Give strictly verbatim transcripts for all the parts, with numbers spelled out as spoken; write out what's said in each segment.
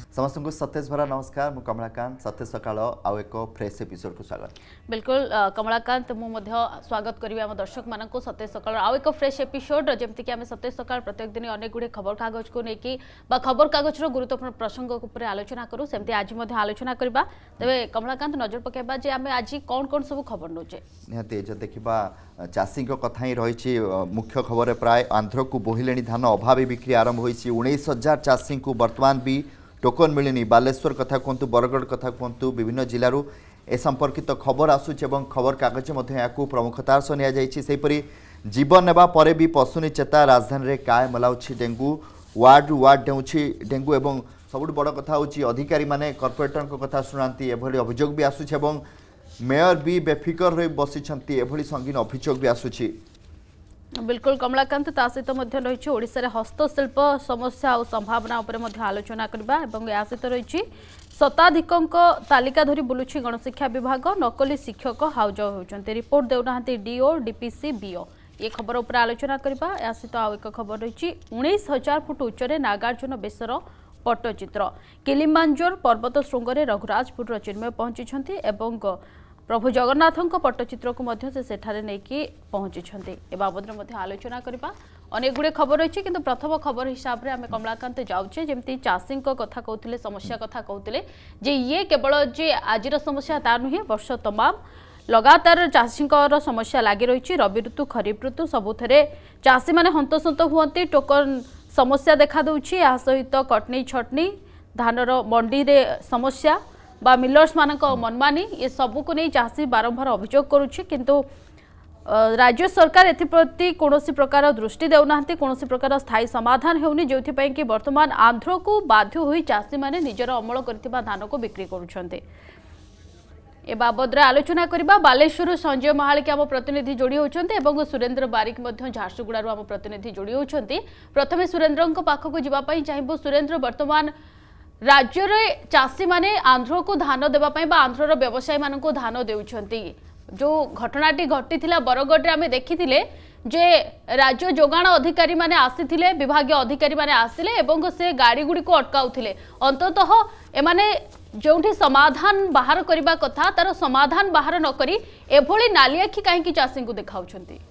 समस्त को सतेज भरा नमस्कार मु कमलाकांत सतेज सकाळ आउ एक फ्रेश एपिसोड को स्वागत। बिल्कुल कमलाकांत मु मध्य स्वागत करिवे हम दर्शक मान को सतेज सकाळ आउ एक फ्रेश एपिसोड जेमति कि हम सतेज सकाळ प्रत्येक दिन अनेक गुडे खबर कागज को नेकी बा खबर कागज रो गुरुत्वपूर्ण प्रसंग ऊपर आलोचना करू सेमति आज मध्य आलोचना करबा। तबे कमलाकांत नजर पकेबा जे हम आज कोन कोन सब खबर नोचे निहाते जे देखिबा चाषी कथा ही रही मुख्य खबर प्राय आंध्र को बोहिले धान अभावी बिक्री आरंभ होती उन्नीस हजार चाषी को बर्तमान भी टोकन मिलनी बालेश्वर कथा कहतु बरगढ़ कथा कहतु विभिन्न जिलूर ए संपर्कित खबर आसूची खबर कागज प्रमुखतार सह निपरी जीवन नेबा परे भी पशुनी चेता राजधानी में काय मलाउछि डेंगू वार्ड वार्ड डेउछि डेंगू एवं सबुठ बड़ कथा होछि अधिकारी माने कॉर्पोरेटर कथा शुणाती एभली अभियोग भी आसूछि एवं मेयर भी बेफिकर रही बसिछंती एभली संगीन अभियोग भी आसूछि। बिल्कुल कमलाकांत ता सहित रही ओडिशा रे हस्तशिल्प समस्या और संभावना उपर आलोचना करबा एवं या सहित रही शताधिक तालिका धरी बुलुछि गणशिक्षा विभाग नकली शिक्षक हाउज होउछन्ते रिपोर्ट देउना डीओ डीपीसी बीओ ये खबर उपर आलोचना करबा। या सहित आउ एक खबर रही उन्नीस हजार फुट उच्चरे नागार्जुन बेसर पट्टचित्र किलिमांजोर पर्वत श्रृंगे रघुराजपुर चिन्मय पहुंची एवं प्रभु जगन्नाथों पट्टचित्र को मध्य से सेठारे नेकी पहुंची ए बाबद आलोचना करबा। अनेक गुड़े खबर रही किंतु प्रथम खबर हिसाब से आम कमलाकांत जाऊे जमी चाषी कथा कहते समस्या कथा कहते जे ये केवल जे आज समस्या ता नुहे वर्ष तमाम लगातार चाषी समस्या लगी रही रवि ऋतु खरीफ ऋतु सबुथे चाषी मैंने हंतसंत हुए टोकन समस्या देखा दूची या सहित कटनी छटनी धानर मंडी रे समस्या बा मिलर्स मानक मनमानी ये सबू को नहीं चाषी बारंबार अभियोग करुछि किंतु राज्य सरकार एप्रति कौन प्रकार दृष्टि देना कौन प्रकार स्थायी समाधान होनी जो कि वर्तमान आंध्र को बाध्य हुई चाषी माने निजर अमल करथिबा धान को बिक्री करुछन्ते। ए बाबद आलोचना करबा बालेश्वर संजय महाल के आम प्रतिनिधि जोड़ी होचन्ते एवं सुरेंद्र बारिक मध्य झारसुगुड़ारू आम प्रतिनिधि जोड़ी होचन्ते। प्रथमे सुरेंद्र पाखक जीवा पई चाहिबो। सुरेंद्र वर्तमान राज्य रे चाषी माने आंध्र को धान देवाई आंध्र व्यवसायी मान को धान देउछन्ति जो घटनाटी घटी बरगढ़ में देखी जे राज्य जोगाण अधिकारी माने आसीथिले विभागीय अधिकारी माने आसिले एवं से गाड़ी गुड़ी को अटकाउथिले अंततः एमाने जोंठी समाधान बाहर करबा कथा तार समाधान बाहर न करी एभली नाली आखि काहेकि चाषी को देखाउछन्ति।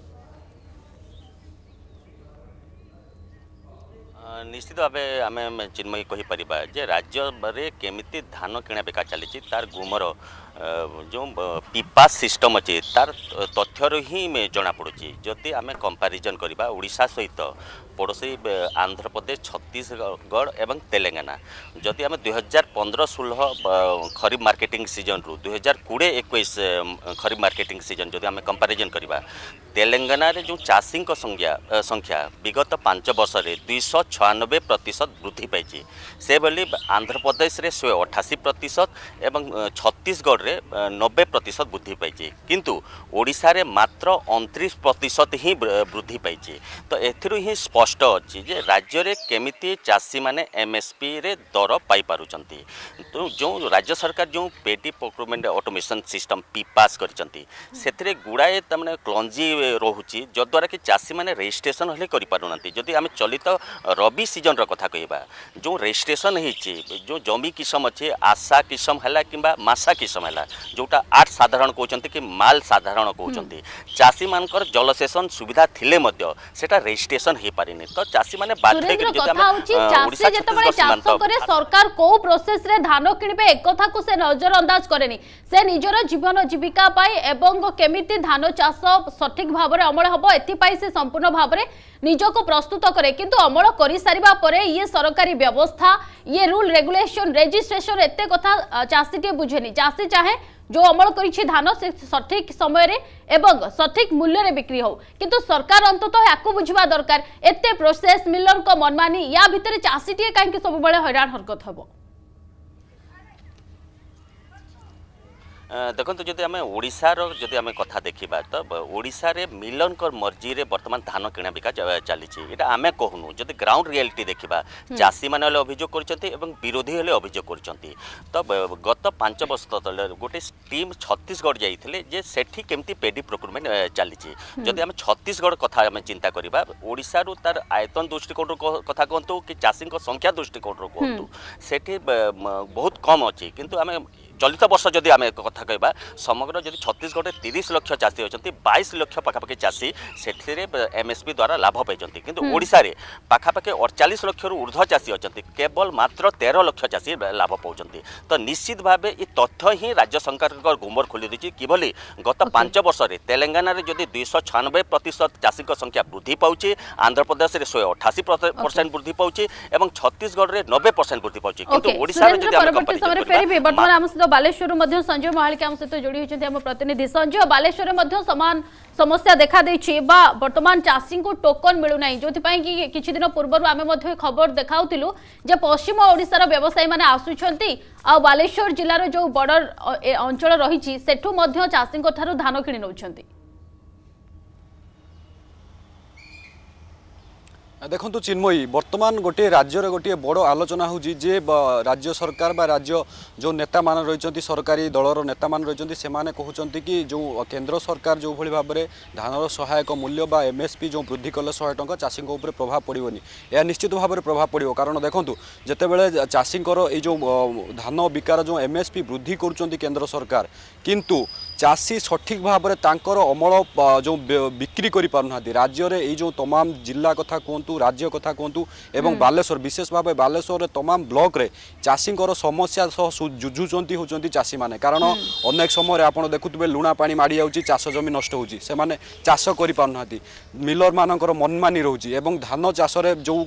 निश्चित भाव आम चिन्मयी कहीपर जे राज्य में केमिति धान किणा बिका चली तार गुमर जो पिपा सिस्टम अच्छे तार तथ्यर ही जना पड़ी जदि आम कंपैरिजन करवा ओडिशा सहित पड़ोसी आंध्र प्रदेश छत्तीसगढ़ एवं तेलंगाना जदि आम दुई हजार पंद्रह षोलह खरीफ मार्केटिंग सीजन रु दुई हजार कोड़े एक खरीफ मार्केटिंग सीजन जदि आम कंपैरिजन करवा तेलंगाना रे जो चाषी संख्या संख्या विगत पांच वर्ष में दुईश छयानबे प्रतिशत वृद्धि पाई से भली आंध्र प्रदेश में शहे अठाशी प्रतिशत एवं छत्तीसगढ़ में नब्बे प्रतिशत वृद्धि पाई किंतु ओडिशा रे मात्र उनतीस प्रतिशत ही वृद्धि पाई तो एथिरु ही स्पष्ट अच्छी जे राज्य रे केमिति चाषी माने एमएसपी रे दर पाई पारुचंती तो जो राज्य सरकार जो paddy procurement automation system PPAS करचंती सेथिरे गुड़ाए तमने क्लंजी रोहुची जद्वारा कि चाषी माने रजिस्ट्रेशन हले करि पारुनांती जदि आमे चलित रबी सीजन रो कथा कहबा जो रजिस्ट्रेशन हेछि जो जमी किस्म अच्छे आशा किस्म हला किंबा मासा किस्म हला जोटा आठ साधारण कहउचंती कि माल साधारण कहउचंती चाषी मानकर जलसेचन सुविधा थिले मध्य सेटा रजिस्ट्रेशन हे पारिनी तो चाषी माने बाध्य कि जदि आमे ओडिसा छत्तीसगढ़ सीमांत करे सरकार को प्रोसेस रे धान किनिबे एक कथा को से नजर अंदाज करेनी से निजर जीवन जीविका पाई एवं केमिति धान चाष सठिक भाव में अमल हम एपाई से संपूर्ण भाव में निजको प्रस्तुत करे किंतु अमल कर सारिबा परे ये सरकारी व्यवस्था ये रूल रेगुलेशन रजिस्ट्रेशन एते कथा चाषी टे बुझेनी चाषी चाहे जो अमल करिछि धान से सठिक समय रे एवं सठिक मूल्य रे बिक्री हो किंतु सरकार अंततः याकु बुझिबा दरकार एते प्रोसेस मिलर को मनमानी या भितरे चाषी टे काहेकि सब बेले हैरान हरकत हबो। देखो जदि आम ओडार जदि आम कथा देखा तो ओडार मिलन मर्जी रे वर्तमान धान किणा बिका चली आम कहूनु जदि ग्राउंड रियलिटी देखा चाषी मैंने अभियोग कर विरोधी हेले अभियोग कर तो गत पांच वर्ष तले गोटे टीम छत्तीसगढ़ जाइए जे सेठी केमती पेडी प्रोक्यूरमेंट चली जदि आम छत्तीसगढ़ कथा आम चिंता करवा ओडार तार आयतन दृष्टिकोण कथा कहतु कि चाषी संख्या दृष्टिकोण कहतु सेठी बहुत कम अच्छी किंतु आम चलित वर्ष जदि आम कथा कहवा समग्र जदि छत्तीसगढ़ में तीस लक्ष चाषी अच्छा बाईस लक्ष पाखापाखि चाषी से एमएसपी द्वारा लाभ पाई किंतु ओडिशा रे पाखापाखि अड़चाश लक्ष ऊर्ध्व चाषी अच्छा केवल मात्र तेरह लक्ष चाषी लाभ पाँच तो निश्चित भाव ये तथ्य ही राज्य सरकार गुमर खोली दी कि गत पांच वर्ष में तेलंगाना रे जदि दुईश छानबे प्रतिशत चाषी संख्या वृद्धि पाँच आंध्र प्रदेश में शहे अठाशी परसेंट वृद्धि पाँच और छत्तीसगढ़ में नब्बे परसेंट वृद्धि पाँच किंतु ओडिशा बालेश्वर संजय महालिक आम सहित जोड़ी होती आम प्रतिनिधि संजय बालेश्वर समान समस्या देखा देछि बा वर्तमान चाषी को टोकन मिलूना जो कि किछि दिन पूर्व आम खबर देखाउतिलु जे पश्चिम ओडिशार व्यवसायी माने आसुछंती आ बालेश्वर जिलार जो बॉर्डर अंचल रही सेठू मध्य चाषी ठारू धान किणी नउछंती। देखो चिन्मयी वर्तमान गोटे राज्य गोटे बड़ आलोचना होजी जे राज्य सरकार बा राज्य जो नेता मान रही सरकारी दलर नेता मान रही से कहते कि जो केंद्र सरकार जो भली भाव में धानर सहायक मूल्य बा एमएसपी जो वृद्धि कले सौ टंका चाषी उपर प्रभाव पड़ोनी यह निश्चित भाव में प्रभाव पड़ो कारण देखूँ जितेबाला चाषी जो धान बिकार जो एमएसपी वृद्धि कर केंद्र सरकार किंतु चाषी सठिक भाव में तांकर अमल जो बिक्री करि पारुना राज्य रे ये जो तमाम जिला कथा कहतु राज्य कथा कहतु एवं बालेश्वर विशेष भाव बालेश्वर तमाम ब्लॉक रे चाषी समस्या सह जुझुंट होती चाषी माने कारण अनेक समय आप देखुवे लुणा पानी माड़ी जाऊँगी चाष जमी नष्ट होची से माने चाष करि पारुना मिलर मानकर मनमानी रोची एवं धान चाष जो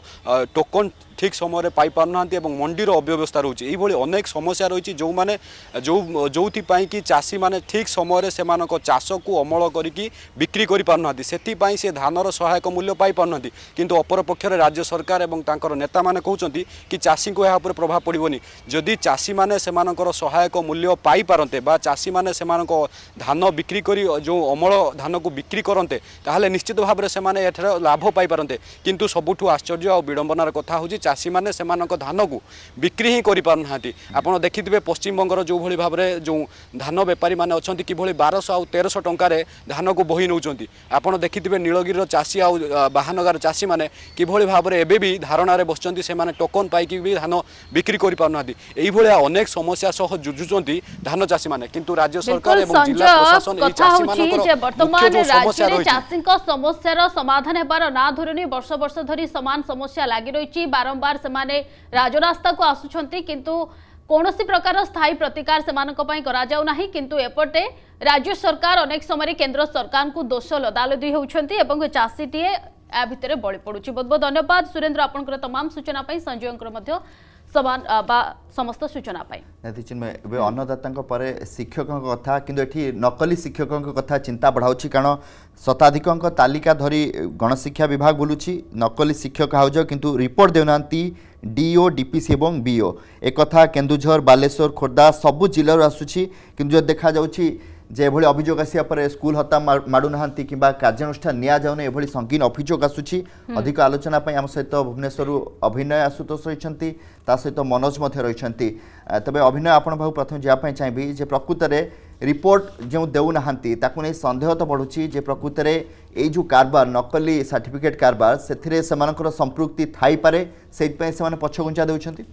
टोकन ठीक समय पाई पारना मंडीर अव्यवस्था रोचे ये अनेक समस्या रही जो माने जो जो कि चाषी माने ठीक समय से चाष को अमल करी बिक्री करि पारना से से धानर सहायक मूल्य पाई पारना किंतु अपर पक्ष राज्य सरकार एवं तांकर नेता माने कहउचंती कि चाषी को यहाँ पर प्रभाव पड़ोनी जदि चाषी माने सेमानकर सहायक मूल्य पाई पारते बा चाषी माने सेमानक धान बिक्री करी जो अमल धान को बिक्री करते ताहले निश्चित भाव में सेमाने एठार लाभ पाई पारते किंतु सबुठु आश्चर्य और विडंबनार कथा होची चाषी माने सेमानक धान को बिक्री ही करि पारनाहांती आपण देखिथिबे पश्चिम बंगर जो भली भाव में जो धान बेपारी माने अछंती कि भली बारह सौ आ तेरह सौ टंकार धान को बोही नउचंती आपण देखिथिबे नीलगिरी चाषी आ बाहानगार चाषी माने कि भली भाव में एबे भी धारणा रे बसचंती से माने टोकन पाइकी भी धान बिक्री करि पारनाहांती एई भलिया अनेक समस्या सह जुझुचंती धान चाषी माने किंतु राज्य सरकार एवं जिला प्रशासन एई चाषी मानकर वर्तमान राज्य रे चाषी को समस्यार समाधान हेबार ना धरुनी वर्ष वर्ष धरी समान समस्या लागि रहिछि बारंबार सेमाने राजरास्ता को आसुछंती किंतु कौनसी प्रकार स्थायी प्रतिकार सेमानक पई करा जाउ नाही किंतु एपटे राज्य सरकार अनेक समय केंद्र सरकार को दोष लदालदी होउछंती एवं चाषीटीए आ भितरे बळी पडुछि। बहुत बहुत धन्यवाद सुरेंद्र आपनकर तमाम सूचना पई संजयंकर मध्य समान बा समस्त सूचना पाई एबे अन्नदाता परे शिक्षकों कथा किंतु एठी नकली शिक्षकों कथा चिंता बढ़ाउछि कारण शताधिकों तालिका धरी गणशिक्षा विभाग बोलुछि नकली शिक्षक हाउज किंतु रिपोर्ट देउनांती डीओ डीपीसी एवं बीओ एक कथा केन्दुझर बालेश्वर खोर्धा सबु जिल्लार आसुछि किंतु देखा जाउछि जे एभली अभियोग आसिया पर स्कूल हत्या माडू नाहांती किंबा कार्यानुष्ठान निया जाउने एभली संगीन अभियोग आसुछि अधिक आलोचना पई आम सहित भुवनेश्वर अभिनय आशुतोष रहिछंती ता सहित मनोज मध्य रहिछंती तबे अभिनय आपण भाव प्रथम जा पई चाहबी जे प्रकृत रे रिपोर्ट जो देउ नाहांती ताकु नै संदेह तो बढ़ुछि जे प्रकृत रे ए जो कारबार नकली सर्टिफिकेट कारबार सेथिरे समानकर संपृक्ति थाई पारे सेहि पई समान पछगुंचा देउछंती।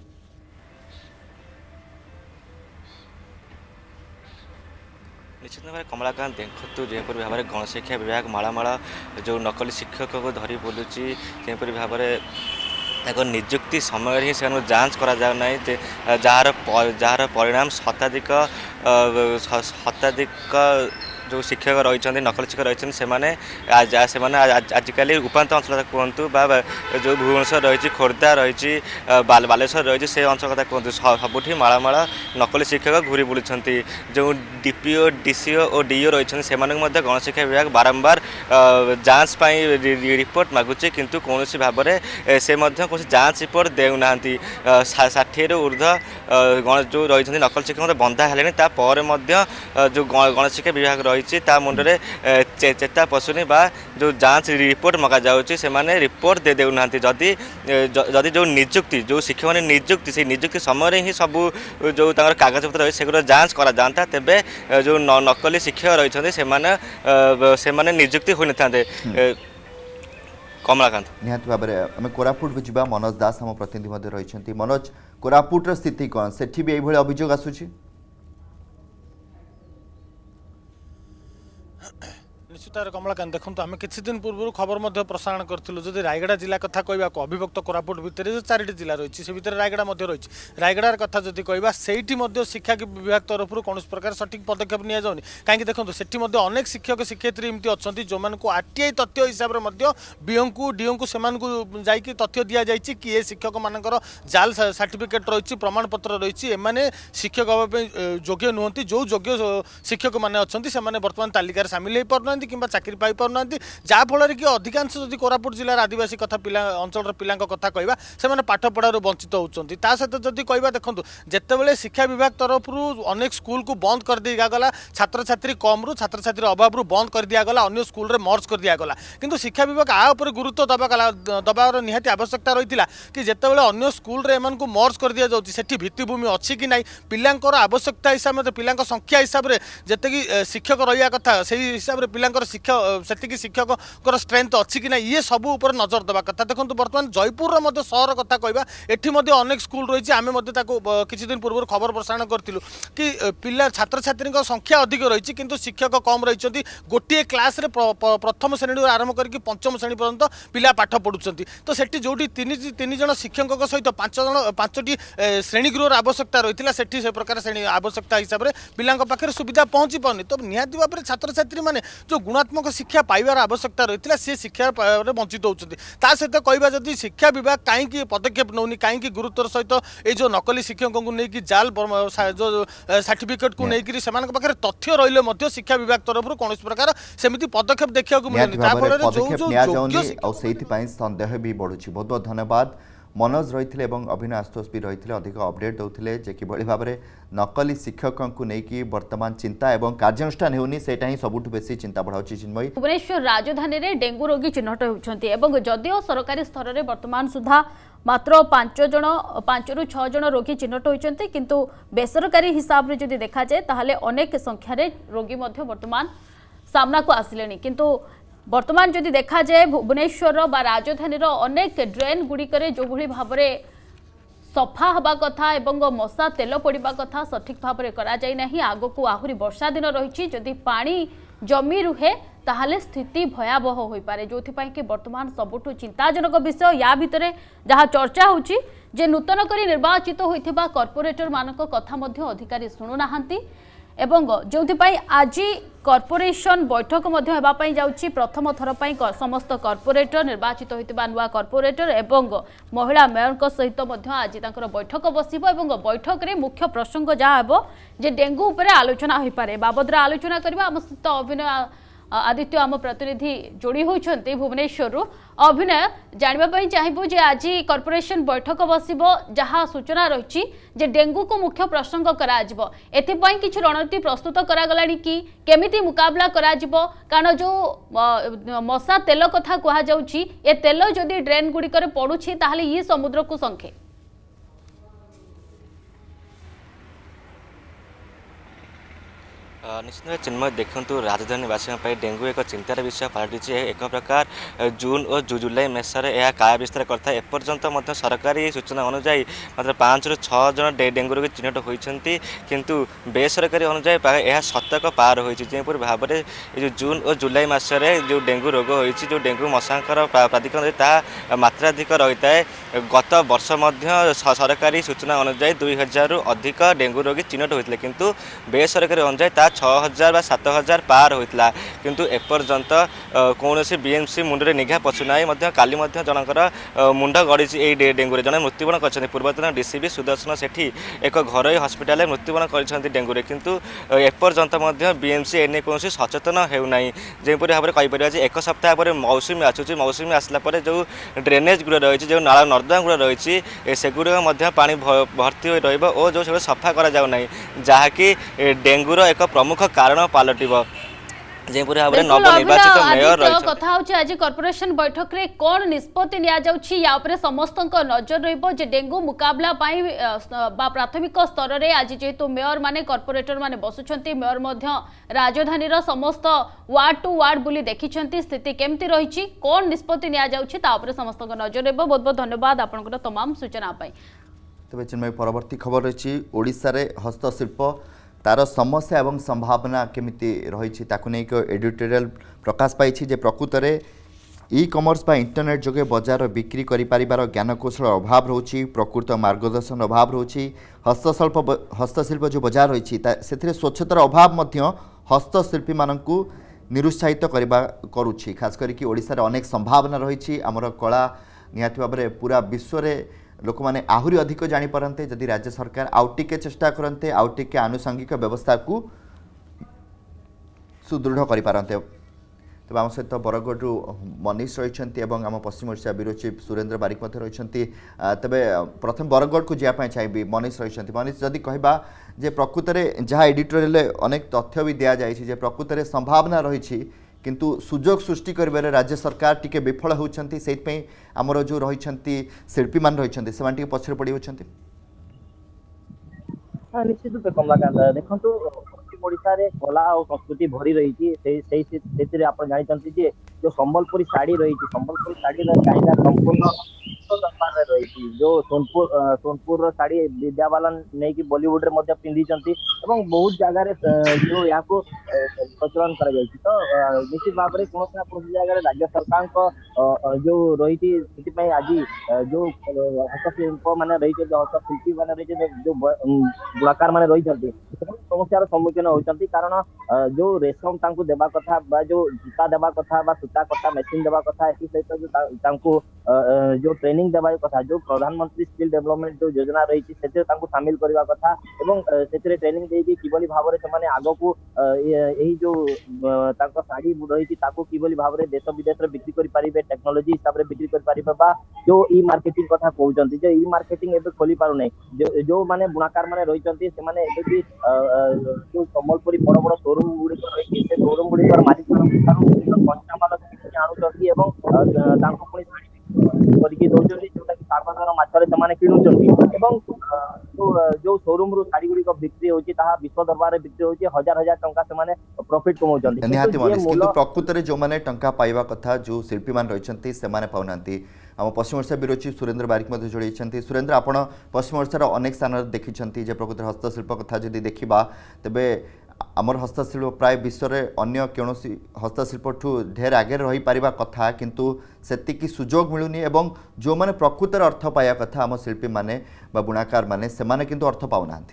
निश्चित भाव कमलाकांत देखु जेपरी भाव में गणशिक्षा विभाग मालामाला जो नकली शिक्षक को धरी बोलूची जेपरी भाव में निजुक्ति समय ही से जांच करा जाउ नै जार जार परिणाम शताधिक शताधिक जो शिक्षक रही नकल शिक्षक रही से आजिकल उपात अंचल कहतु जो भुवनेश्वर रही खोर्धा रही बालेश्वर रही से अंचल कथा कहतु सबुठी मालामाल नकली शिक्षक घूरी बुलूँ जो डीपीओ डीसीओ और डीओ रही से गणशिक्षा विभाग बारंबार जांच रिपोर्ट मागुचे किंतु कौन भाव में से कौन जांच रिपोर्ट देना षाठी ऊर्ध जो रही नकल शिक्षक बंधा है जो गणशिक्षा विभाग रही मुंडे चेता पशुनी बा जो जांच रिपोर्ट मगा जाऊँगी से रिपोर्ट दे देना जदि जदि जो निजुक्ति जो शिक्षक मैंने निजुक्ति से निजुक्ति समय ही सब जो कागज पत्र रही से जांच करा जाता तेबे जो नकली शिक्षक रही से निजुक्ति हो न कमलाकांत निहाती भाव में आम कोरापुट को जा मनोज दास आम प्रतिनिधि रही मनोज कोरापुटर स्थिति कौन से भी यही अभियोग आसूची निश्चित भाव कमलाकांत देखो आम किसी दिन पूर्व खबर प्रसारण करूँ जदि रायगड़ा जिला कथा कहवा अभिभक्त कोरापुट भितर जो चार जिला रही से भितर रायगड़ा रही रायगड़ार कथा जदि कहवा से शिक्षा विभाग तरफ कौन प्रकार सठिक पदक्षेप नि जाऊनी कहीं देखो से अनेक शिक्षक शिक्षयित्री एमती अच्छा जो आरटीआई तथ्य हिसाब से बीओ को डीओ को से तथ्य दि जाए कि ये शिक्षक मानकर जाल सर्टिफिकेट रही प्रमाणपत्र रही एमाने शिक्षक हाँपी योग्य नुहति जो योग्य शिक्षक मैंने अच्छा से बर्तमान तालिकार सामिल हो पार कि चाकरी पाई पारना जहाँफल कि अधिकांश जदि कोरापुट जिलार आदिवासी कथा पिला अंचल पिला कथा कहवा से पाठ पढ़ार वंचित होती सहित जदि कहवा देखूँ जितेबाला शिक्षा विभाग तरफ अनेक स्कूल को बंद कर दिया गला छात्र छात्री कम रू छात्र छात्री अभाव बंद कर दिया गला अन्य स्कूल में मर्ज कर दिया गला किंतु शिक्षा विभाग आ उपर गुरुत्व दबा दबार निहाती आवश्यकता रही कि जितेबाला अन्य स्कूल में एम मर्ज कर दि जाऊँगी से भित्तिभूमि अच्छी कि ना पिलांकर आवश्यकता हिसाब से पिला संख्या हिसाब से जिते शिक्षक रहा कथा से हिसाब से पिला शिक्षक से शिक्षक स्ट्रेंथ अच्छी कि ना ये सब ऊपर नजर देवा कथा देखो बर्तमान जयपुर सहर कथा कहवा एटी अनेक स्कूल रही आम किसी दिन पूर्व खबर प्रसारण करूँ कि पिला छात्र छात्री संख्या अधिक रही किंतु शिक्षक कम रही गोटे क्लास रे प्रथम श्रेणी आरंभ करके पंचम श्रेणी पर्यंत पिला पाठ पढ़ुंट तो सेठी जो तीन जन शिक्षक सहित पांच जन पांचटी श्रेणी गृह आवश्यकता रही सेठी से प्रकार श्रेणी आवश्यकता हिसाब से पिला पाखे सुविधा पहुंची पानी तो निहाती भाव में छात्र छात्री मैंने जो गुणात्मक शिक्षा पाइबार आवश्यकता रही से शिक्षा वंचित होती सहित कहवा जदि शिक्षा विभाग कहीं पदक्षेप नौनी कहीं गुरुत्वर सहित ये जो नकली शिक्षकों को लेकिन जाल जो सर्टिफिकेट को लेकिन से तथ्य रही शिक्षा विभाग तरफ कौन प्रकार सेमती पदक्षेप देखा मिले संदेह भी बढ़ुची। बहुत बहुत धन्यवाद मनोज रही अभिनय आशुतोष भी रही अधिक अपडेट देते जे कि भाव में नकली शिक्षकों को लेकिन वर्तमान चिंता और कार्यानुष्ठान होनी सेटा ही सबुठ बेसी चिंता बढ़ाऊँ। चिन्मयी भुवनेश्वर राजधानी में डेंगू रोगी चिन्हट होती जदिओ सरकारी स्तर में वर्तमान सुधा मात्र पांच जन पांच रु छह जन रोगी चिन्हट होती किंतु बेसरकारी हिसाब से जदि देखा जाए ताहले अनेक संख्यार रोगी वर्तमान सामना को आसिले किंतु वर्तमान जदि देखा जाए भुवनेश्वर बा राजधानी अनेक ड्रेन गुड़िकर जो भाव में सफा हवा कथा एवं मशा तेल पड़ा कथा सठिक भाव में करा जाय नहीं आगो को आहुरी वर्षा दिन रही जदि पानी जमी रुहे ताहले स्थिति भयावह हो पारे जो कि वर्तमान सबुठु चिंताजनक विषय या भितर जहाँ चर्चा होची जे नूतन करी निर्वाचित होइथिबा कॉर्पोरेटर मानक कथा मध्य अधिकारी शुणुनाहांती एवं जो आज कॉर्पोरेशन बैठक जाउची प्रथम थर पाई समस्त कॉर्पोरेटर निर्वाचित होइतिबा नुआ कॉर्पोरेटर एवं महिला मेयर सहित आज तांकर बैठक बसिबो एवं बैठक रे मुख्य प्रसंग जहाँ हेबो जे डेंगू उपरे आलोचना होई पारे बाबद आलोचना करबा आम सहित अभिनय आदित्य आम प्रतिनिधि जोड़ी होती भुवनेश्वर अभिनय जानापी चाहबू जे आज कॉर्पोरेशन बैठक बसिबो जहाँ सूचना रही जे डेंगू को मुख्य प्रसंग करा जिवो एथिपाई किछि रणनीति प्रस्तुत करा गलानी कि केमिति मुकाबला करा जिवो कारण जो मशा तेल कथा कहा जाउछि ए तेल जदि ड्रेन गुडी करे पडुछि ताहले ई समुद्र को संखे निश्चित भाव चिन्मय देखु राजधानीवासी डेंगू एक चिंतार विषय पलटि एक प्रकार जून और जुलाई मसरे यह काय विस्तार करता एपर्यंत सरकारी सूचना अनुजाई मात्र पाँच रु छः जन डेंगू रोगी चिन्हट होती किंतु बेसरकारी अनुजाई यह शतक पार होपर भाव में जो जून और जुलाई मसरे जो डेंगू रोग होती जो डेंगू मशांकर प्राधिकरण ता मात्राधिक रही है गत वर्ष सरकारी सूचना अनुजाई दुई हजार अधिक डेंगू रोगी चिन्हट होते किंतु बेसरकारी अनुजाई छः हजार बा सात हजार पार होता किंतु एपर्यंत कौन बीएमसी मुंडे निघा पशुना काली जनकर मुंड गड़ी डेंगू जन मृत्युवरण कर पूर्वतन डीसीपी सुदर्शन सेठी एक घर हस्पिटाल मृत्युवरण कर डेंगू किंतु एपर्यंत बीएमसी एने कौन सचेतन होना जमीपर भाव में कहीपर एक सप्ताह पर मौसुमी आसूँ मौसुमी आसला जो ड्रेनेज गुड़ा रही जो नाला नर्दमा गुड़ा रही सेगुड़ा पानी भर्ती हो रहा और जो सब सफा करा जाउना जहाँकि डेंगूर एक प्रमुख कारण पलटिब नवनिर्वाचित मेयर कथा होची आज कॉर्पोरेशन बैठक रे कोन निष्पत्ति निया जाउछि या उपरे समस्त नजर रहिबो जे डेंगू मुकाबला पाई बा प्राथमिक स्तर रे आज जेतु मेयर माने कॉर्पोरेटर माने बसुछंती मेयर मध्य राजधानी रो समस्त वार्ड टू वार्ड बुली देखिछंती स्थिति केमती रहिछि कोन निष्पत्ति निया जाउछि ता उपरे समस्त नजर रहिबो। बहुत बहुत धन्यवाद आपनकर तमाम सूचना पाई। तबे चिन्मय परवर्ती खबर रही ओडिशा रे हस्तशिल्प तार समस्या एवं संभावना केमिति रही ताकू नहीं एडिटोरियल प्रकाश पाई जे प्रकृत में इ कमर्स बा इंटरनेट जोगे बजार बिक्री करिपारिबार ज्ञानकौशल अभाव रोची प्रकृत मार्गदर्शन अभाव रोची हस्तशिल्प हस्तशिल्प जो बजार रही से स्वच्छतार अभाव मध्य हस्तशिल्पी मानकू निरुत्साहित करबा करुछि खास करिकि ओडिशा रे अनेक संभावना रही आमर कला निहाती भाव में पूरा विश्व रे लोक मैंने आहरी अधिक जापारते जदि राज्य सरकार आउ टिके चेष्टा करते आउ टिके आनुषंगिक व्यवस्था को सुदृढ़ करें। तब आम सहित बरगढ़ मनीष रही आम पश्चिम ओडिशा ब्यूरो चीफ सुरेंद्र बारिक रही तेबे प्रथम बरगढ़ को जावाई चाहिए मनीष रही मनीष जदि कहबा जे प्रकृत में जहाँ एडिटोरियल अनेक तथ्य भी दि जाए प्रकृत में संभावना रही किंतु सुजोग सृष्टि करिबारे राज्य सरकार टिके विफल होउछंती सेइतपई हमरो जो रहिछंती शिल्पी मान रहिछंती सेमान टिके पछरे पड़ी होछंती। हां निश्चित रूपे कमलाकांत देखंतु पश्चिम ओडिशा रे कला और संस्कृति भरी रही छी सेई सेई सेतिरे आपण जानिछंती जे जो संबलपुरी साड़ी रही छी संबलपुरी साड़ी रे चाइना संपूर्ण दरबार रे रही छी जो सोनपुर सोनपुर रो साड़ी विद्याबालन नै कि बॉलीवुड रे मध्ये पिंदी चंती एवं बहुत जगह रे जो या को प्रचलन करा जाय छी तो निश्चित भाव रे कोन ना कोन जगह रे राज्य सरकार को जो रही थी सेति पई आज जो हस्तशिल्प माने रही छै जो हस्तशिल्पी माने रही छै जो बुनाकार माने रही छथि समस्यार सम्मुखीन होचंती कारण जो रेशम तांको देबा कथा बा जो जूता देबा कथा बा सूता कटा मेसिन देबा कथा एही सहित जो तांको जो ट्रेनिंग देबा कथा जो प्रधानमंत्री स्किल डेवलपमेंट जो योजना रही छै सेते तांको शामिल करबा कथा एवं सेते ट्रेनिंग देकी किबली भाव रे माने आगो को एही जो तांको साड़ी रही छै ताको किबली भाव रे देश विदेश रे बिक्री करि परिबे टेक्नोलॉजी हिसाब रे बिक्री करि परिबे बा जो ई मार्केटिंग कथा कहउचंती जे ई मार्केटिंग एबे खोली पारु नै जो जो माने बुनाकार माने रहिचंती से माने एबे भी जो संबलपुरी बड़ बड़ शोरूम गुडी रही से शोरूम गुडी पर मालिक कंचामाल आनुचंती एवं तांको पुनी करके दौरान जोटा कि साधारण माछरे से किणुचंती एवं जो शोरूम रु साड़ी गुडी बिक्री होची ताहा विश्व दरबार रे बिक्री होची हजार हजार टंका से माने प्रॉफिट कमाउचंती निहाती मनीष किंतु प्रकृत रे जो माने टंका पाइबा कथा जो शिल्पी मान रहिचंती से माने पाउनांती आम पश्चिम ओडिशा ब्यूरो चीफ सुरेंद्र बारिक मध्य जोड़ी सुरेंद्र आपण पश्चिम ओडिशार अनेक स्थान देखिंट जे प्रकृत हस्तशिल्प कथा जदि देखा तेबे आमर हस्तशिल्प प्राय विश्व में अन्य कौन हस्तशिल्प ठू ढेर आगे रही पारिबा कथा किंतु सेतिकी सुजोग मिलूनी एवं जो माने प्रकृत अर्थ पाया कथा आम शिल्पी माने बा बुणाकार माने से माने किंतु अर्थ पाउनांती।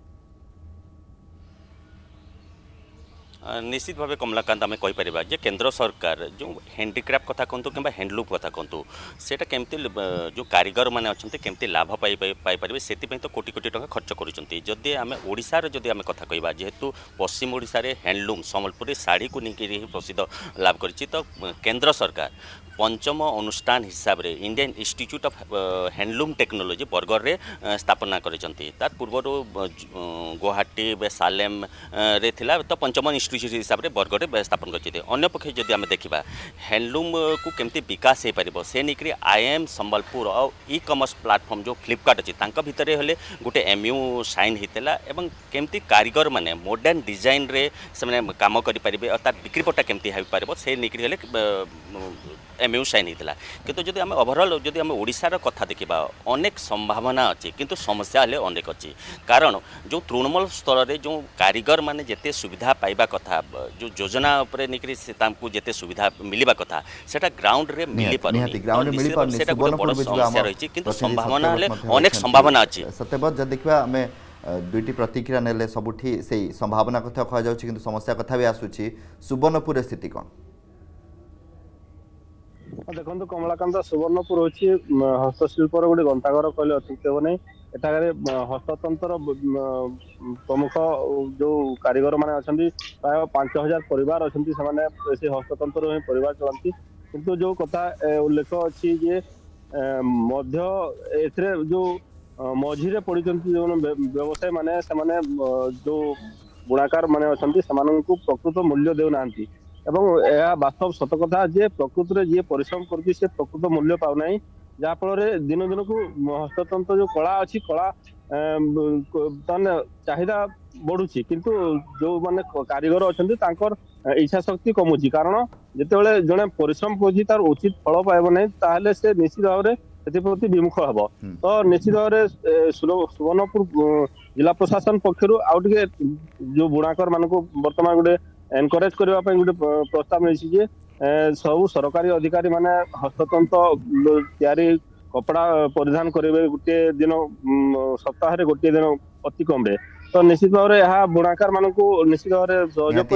निश्चित भाव कमलाकांत आम कहीपर जे केंद्र सरकार जो हैंडीक्राफ्ट कथा कहतु कि हैंडलूम कथा कहतु सेटा केमती जो कारीगर मैंने अच्छा केमती लाभ पाइपर से तो कोटी कोटी टका खर्च करुँच आम ओडिशार जदि आम कथा कहवा जेहेतु पश्चिम ओडिशा रे हैंडलूम संबलपुरी साड़ी को लेकिन प्रसिद्ध लाभ कर तो केंद्र सरकार पंचम अनुष्ठान हिसाब रे Indian Institute of Handloom Technology Bargarh रे स्थापना करिसंती तार पूर्व गुवाहाटी सालेम रे थिला तो पंचम इंस्टीट्यूट हिसाब रे बरगढ़ रे स्थापन करते अन्य पक्ष जदि आम देखा हैंडलूम को केमती विकास हो पार से नहीं आई एम संबलपुर और ई कमर्स प्लाटफर्म जो फ्लिपकार्ट अच्छी भितर हेले गोटे एमयू साइन होता एवं केमती कारीगर माने मॉडर्न डिजाइन रे से काम करें और तार बिक्री पट्टा केमती हो पार से नहीं हेले एमयू साइन होता किंतु जदि आम ओभरऑल जदि आम ओडिशार कथा देखा अनेक संभावना अच्छी किंतु समस्या हेले अनेक अच्छी कारण जो तृणमूल स्तर में जो कारीगर माने जेते सुविधा पाइबा कथा जो योजना उपरे निकरी जेते सुविधा मिलवा कथा सेटा ग्राउंड रे मिली पारुनी ग्राउंड मिली पारुनी सेटा बड़ समस्या रही किंतु संभावना हेले अनेक संभावना अच्छी सत्यवत जब देखा आम दुईटी प्रतिक्रिया नेले सबुठी से संभावना कथा कह जाउछि किंतु समस्या कथा भी आसुछि सुवर्णपुर स्थिति कौन देखो कमलाकांत सुवर्णपुर हूँ हस्तशिल्पर गोटे गंताघर कहले अत्युक्त हे नहीं एठारे हस्ततंत्र प्रमुख जो कारीगर माने अछंती प्राय पांच हजार परिवार अछंती से हस्ततंत्र ही परिवार चलती किंतु जो कथा उल्लेख अच्छी जे मध्य एथरे जो मझीरे पड़ी जो व्यवसाय माने से माने जो बुणाकार माने अछंती सेमानंकु प्रकृत मूल्य देउ नांती एवं यह वास्तव सत कथा जे प्रकृत रे जे परिश्रम करती से प्रकृत मूल्य पाउ नाही जहाँ फल दिन दिन को हस्ततंत्र जो कला अच्छी कला चाहिदा बढ़ुची किंतु जो माने कारीगर अच्छा इच्छा शक्ति कमुची कारण जिते जड़े परिश्रम कर तार उचित फल पाइब ना ताहले से निश्चित भाव में विमुख हम तो निश्चित भाव में सुवर्णपुर जिला प्रशासन पक्षर आउ टे जो बुणाकर मान बर्तमान गोटे एनकरेज करने गोटे प्रस्ताव मिली सब सरकारी अधिकारी माने हस्ततंत्र तैयारी कपड़ा परिधान करेंगे गोटे दिन सप्ताह गोटे दिन अति कम रे तो निश्चित भाव में यह बुणाकार मान निश्चित भाव में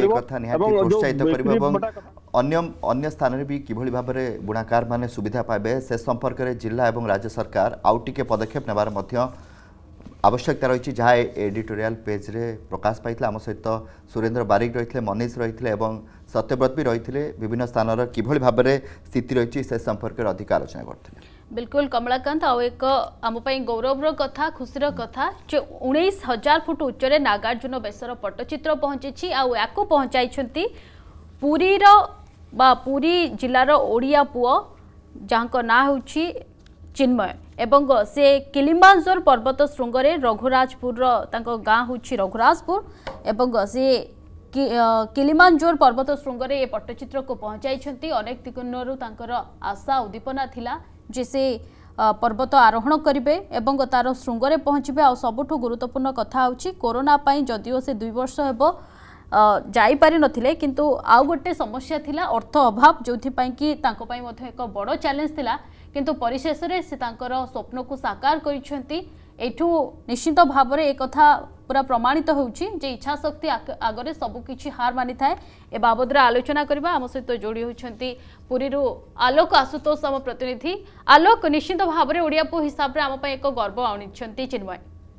सहयोग अन्य अन्य स्थान में भी किभली भाव में बुणाकार माने सुविधा पाइबे से संपर्क में जिला एवं राज्य सरकार आउ टिके पदक्षेप नेबार मध्य आवश्यकता रही जहाँ एडिटोरियल पेज रे प्रकाश पाई आम सहित सुरेंद्र बारिक रही मनीष रही एवं सत्यव्रत भी रही विभिन्न स्थान किभली भाव में स्थिति रही से संपर्क में अधिक आलोचना करते बिल्कुल कमलाकांत आउ एक आम गौरवर कथा खुशीर कथा जो उन्नीस हजार फुट उच्चरे नागार्जुन बेसर पट्टचित्र पहुंची या पहुंचाई पुरीर बा पुरी जिलार ओडिया पुओ जहाँ ना होची चिन्मय एवं से किलिमांजर पर्वत श्रृंगरे रघुराजपुर गाँ हूँ रघुराजपुर एवं से कि, किलिमांजर पर्वत श्रृंगरे ये पट्टचित्र को पहुंचाई अनेक दिनरू तांकर आशा उद्दीपना थिला जे से पर्वत आरोहण करेंगे एवं तार श्रृंगरे पहुँचे आ सबुठु गुरुत्वपूर्ण कथा होची कोरोना पाई जदिओ से दुई वर्ष हेबो जाई पारि नथिले किंतु आउ गोटे समस्या थिला अर्थ अभाव जो कि तांको पाई मध्य एक बड़ चैलेंज थिला किंतु परिशेष रे से तांकर स्वप्न को साकार करिसेंती एठू निश्चित भाव में एक कथा पूरा प्रमाणित होउची जे इच्छा शक्ति आगरे सबु किछि हार मानि थाए ए बाबद रे आलोचना करबा आम सहित जोड़ी होइछंती पुरीरु आलोक आशुतोष आम प्रतिनिधि आलोक निश्चित भाव में ओडिया पु हिसाब रे आम पई एक गर्व आनिछंती चिन्मय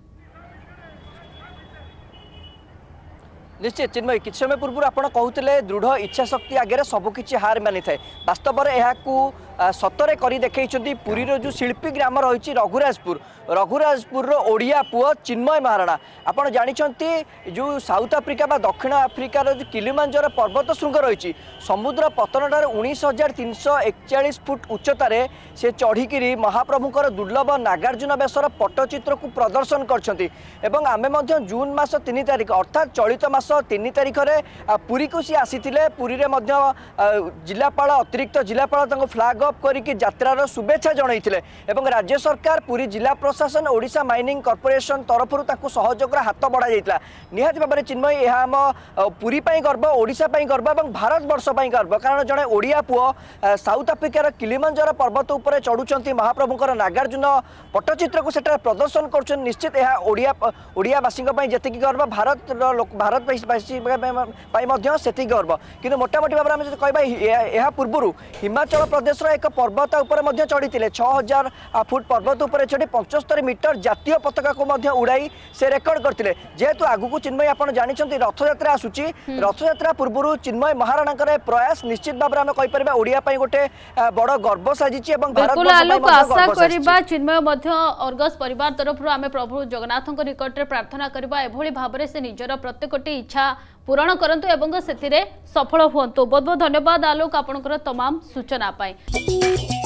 निश्चित चिन्मय कि समय पूर्व आप कहते दृढ़ इच्छा शक्ति आगे सबकि हार मानि थाए वास्तव में यह सतरे कर देखते पुरी जो शिल्पी ग्राम रही रघुराजपुर रघुराजपुर ओडिया पुओ चिन्मय महाराणा आपड़ जानते जो साउथ आफ्रिका बा दक्षिण आफ्रिकार जो किलिमांजर पर्वत श्रृंग रही समुद्र पतनटार उन्नीस हजार तीन सौ एकचाश फुट उच्चतार से चढ़ी महाप्रभुकर दुर्लभ नागार्जुन बेसर पट्टचित्र को प्रदर्शन कर आमे जून मास तीन तारिख अर्थात चलित मास तीन तारिख में पुरी को सी आसी पुरी में जिलापाल अतिरिक्त जिलापाल फ्लैग अप करके यात्रार शुभेच्छा जनइथिले एवं राज्य सरकार पुरी जिला प्रशासन ओडिशा माइनिंग कॉर्पोरेशन तरफ सहयोग हाथ बढ़ा जाइतिला निहाती भाव में चिन्मय यह आम पुरी पाई गर्व ओडिशा पाई गर्व एवं भारत वर्ष पाई गर्व कारण जड़े ओडिया पुओ साउथ आफ्रिकार किलिमांजर पर्वत उपर चढ़ुचंती महाप्रभुकर नागार्जुन पट्टचित्र को सेटा प्रदर्शन कर निश्चित यह ओडिया ओडियावासी जी गर्व भारत भारतवासी से गर्व कि मोटामोटी भाव में कहबा यह पूर्व हिमाचल प्रदेश एक पर्वत उपर चढ़ी छह हजार फुट पर्वत उपर चढ़ी पचहत्तर मीटर जातीय पताका को उड़ाई से रेकर्ड करते जेहेतु आगु चिन्मय आप जानते रथयात्रा आसूची रथयात्रा पूर्व चिन्मय महाराणा प्रयास निश्चित भाव में कहीपर ओडिया गोटे बड़ गर्व साजिश आशा करवा चिन्मय अर्गस परिवार तरफ आम प्रभु जगन्नाथ निकट में प्रार्थना करवा एभली भाव में से निजर प्रत्येकटी इच्छा पूरण करंतु एवं से सफल हुंतु। बहुत बहुत धन्यवाद आलोक आपनकर तमाम सूचना पाई।